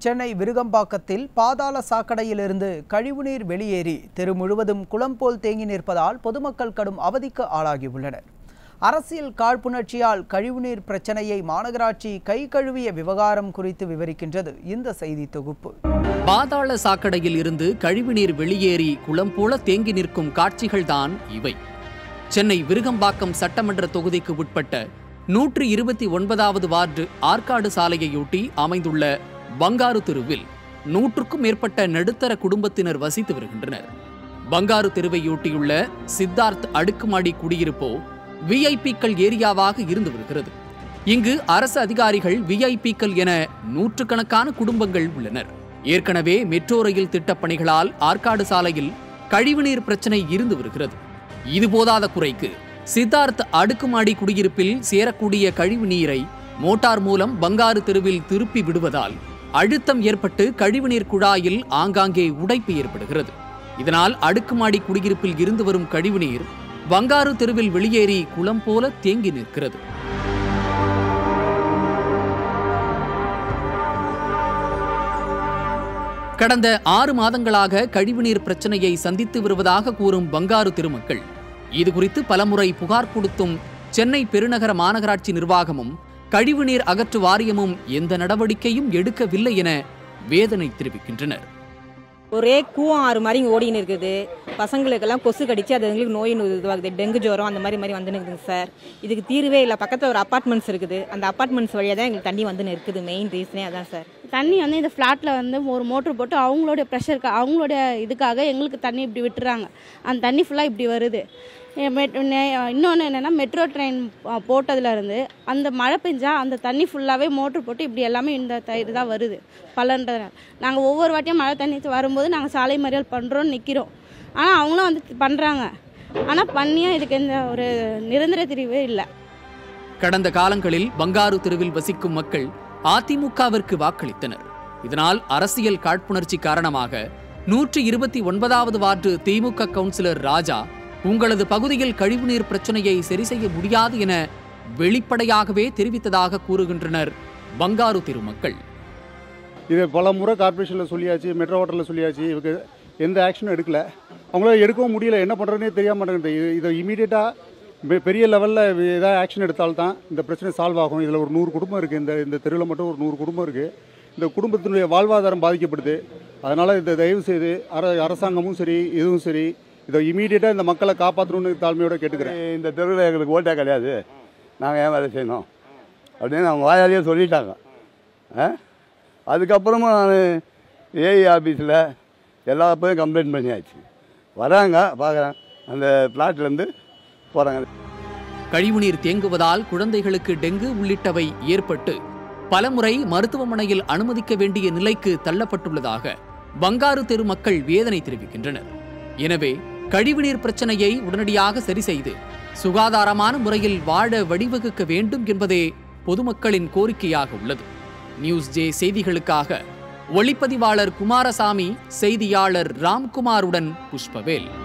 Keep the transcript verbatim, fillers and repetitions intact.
சென்னை விருகம்பாக்கத்தில் பாதாள சாக்கடையிலிருந்து கழிவுநீர் வெளியேறி தெரு முழுவதும் குளம் போல் தேங்கி நிற்பதால் பொதுமக்கள் கடும் அவதிக்கு ஆளாகியுள்ளனர். அரசியல் காழ்ப்புணர்ச்சியால் கழிவுநீர் பிரச்சனையை மாநகராட்சி கை கழுவிய விவகாரம் குறித்து விவரிக்கின்றது இந்த செய்தி தொகுப்பு. பாதாள சாக்கடையில் இருந்து கழிவுநீர் வெளியேறி குளம் போல தேங்கி நிற்கும் காட்சிகள்தான் இவை. சென்னை விருகம்பாக்கம் சட்டமன்ற தொகுதிக்கு உட்பட்ட நூற்றி இருபத்தி ஒன்பதாவது வார்டு ஆற்காடு சாலையையொட்டி அமைந்துள்ள பங்காரு தெருவில் நூற்றுக்கும் மேற்பட்ட நடுத்தர குடும்பத்தினர் வசித்து வருகின்றனர். பங்காரு தெருவையொட்டியுள்ள சித்தார்த் அடுக்குமாடி குடியிருப்போ விஐபிக்கள் ஏரியாவாக இருந்து வருகிறது. இங்கு அரசு அதிகாரிகள் விஐபிக்கள் என நூற்றுக்கணக்கான குடும்பங்கள் உள்ளனர். ஏற்கனவே மெட்ரோ ரயில் திட்டப் பணிகளால் ஆற்காடு சாலையில் கழிவுநீர் பிரச்சனை இருந்து வருகிறது. இதுபோதாத குறைக்கு சித்தார்த் அடுக்குமாடி குடியிருப்பில் சேரக்கூடிய கழிவு நீரை மோட்டார் மூலம் பங்காரு தெருவில் திருப்பி விடுவதால் அழுத்தம் ஏற்பட்டு கழிவுநீர் குழாயில் ஆங்காங்கே உடைப்பு ஏற்படுகிறது. இதனால் அடுக்குமாடி குடியிருப்பில் இருந்து வரும் கழிவுநீர் பங்காரு தெருவில் வெளியேறி குளம் போல தேங்கி நிற்கிறது. கடந்த ஆறு மாதங்களாக கழிவுநீர் பிரச்சனையை சந்தித்து வருவதாக கூறும் பங்காரு தெருமக்கள் இதுகுறித்து பலமுறை புகார் கொடுத்தும் சென்னை பெருநகர மாநகராட்சி நிர்வாகமும் கழிவுநீர் அகற்று வாரியமும் எந்த நடவடிக்கையும் எடுக்கவில்லை என வேதனை தெரிவிக்கின்றனர். ஒரே கூவம் ஆறு மாதிரி ஓடின்னு இருக்குது. பசங்களுக்கெல்லாம் கொசு கடிச்சு அது எங்களுக்கு நோய் இதுவாகுது. டெங்கு ஜுரம் அந்த மாதிரி மாதிரி வந்துன்னு இருக்குதுங்க சார். இதுக்கு தீர்வே இல்லை. பக்கத்தில் ஒரு அப்பார்ட்மெண்ட்ஸ் இருக்குது. அந்த அப்பார்ட்மெண்ட்ஸ் வழியாக தான் எங்களுக்கு தண்ணி வந்துன்னு இருக்குது. மெயின் ரீசனே அதான் சார். தண்ணி வந்து இந்த ஃப்ளாட்டில் வந்து ஒரு மோட்ரு போட்டு அவங்களோட ப்ரெஷருக்கு அவங்களோட இதுக்காக எங்களுக்கு தண்ணி இப்படி விட்டுறாங்க. அந்த தண்ணி ஃபுல்லாக இப்படி வருது. இன்னொன்று என்னென்னா மெட்ரோ ட்ரெயின் போட்டதுலேருந்து அந்த மழை பெஞ்சால் அந்த தண்ணி ஃபுல்லாகவே மோட்ரு போட்டு இப்படி எல்லாமே இந்த இது தான் வருது பலன்றதுனால. நாங்கள் ஒவ்வொரு வாட்டியும் மழை தண்ணி வரும்போது நாங்கள் சாலை மறியல் பண்ணுறோன்னு நிற்கிறோம். ஆனால் அவங்களும் வந்து பண்ணுறாங்க. ஆனால் பண்ணியும் இதுக்கு எந்த ஒரு நிரந்தர தீர்வே இல்லை. கடந்த காலங்களில் பங்காரு தெருவில் வசிக்கும் மக்கள் அதிமுகவிற்கு வாக்களித்தனர். இதனால் அரசியல் காழ்ப்புணர்ச்சி காரணமாக நூற்றி இருபத்தி ஒன்பதாவது வார்டு திமுக கவுன்சிலர் ராஜா உங்களது பகுதியில் கழிவுநீர் பிரச்சனையை சரி செய்ய முடியாது என வெளிப்படையாகவே தெரிவித்ததாக கூறுகின்றனர் பங்காரு தெரு மக்கள். இது பல முறை கார்பரேஷனில் சொல்லியாச்சு, மெட்ரோ வாட்டரில் சொல்லியாச்சு. இவங்க எந்த ஆக்ஷனும் எடுக்கல. அவங்களால எடுக்கவும் முடியல. என்ன பண்ணுறதுனே தெரிய மாட்டேங்குது. இதை இமீடியட்டாக பெரிய லெவலில் ஏதாவது ஆக்ஷன் எடுத்தால்தான் இந்த பிரச்சனை சால்வ் ஆகும். இதில் ஒரு நூறு குடும்பம் இருக்குது. இந்த இந்த தெருவில் மட்டும் ஒரு நூறு குடும்பம் இருக்குது. இந்த குடும்பத்தினுடைய வாழ்வாதாரம் பாதிக்கப்படுது. அதனால் இந்த தயவு செய்து அர அரசாங்கமும் சரி இதுவும் சரி இதை இமீடியட்டாக இந்த மக்களை காப்பாற்றணும்னு தாழ்மையோடு கேட்டுக்கிறேன். இந்த தெருவில் எங்களுக்கு ஓட்டே கிடையாது, நாங்கள் ஏன் வேலை செய்யணும் அப்படின்னு அவங்க வாயாலேயே சொல்லிட்டாங்க. அதுக்கப்புறமா நான் ஏஇ ஆஃபீஸில் எல்லா பேரும் கம்ப்ளைண்ட் பண்ணியாச்சு. வராங்க, பார்க்குறேன், அந்த பிளாட்லேருந்து போகிறாங்க. கழிவுநீர் தேங்குவதால் குழந்தைகளுக்கு டெங்கு உள்ளிட்டவை ஏற்பட்டு பலமுறை மருத்துவமனையில் அனுமதிக்க வேண்டிய நிலைக்கு தள்ளப்பட்டுள்ளதாக பங்காரு தெரு மக்கள் வேதனை தெரிவிக்கின்றனர். எனவே கழிவுநீர் பிரச்சனையை உடனடியாக சரி செய்து சுகாதாரமான முறையில் வாழ வழிவகுக்க வேண்டும் என்பதே பொதுமக்களின் கோரிக்கையாக உள்ளது. நியூஸ்ஜே செய்திகளுக்காக ஒளிப்பதிவாளர் குமாரசாமி, செய்தியாளர் ராம்குமாருடன் புஷ்பவேல்.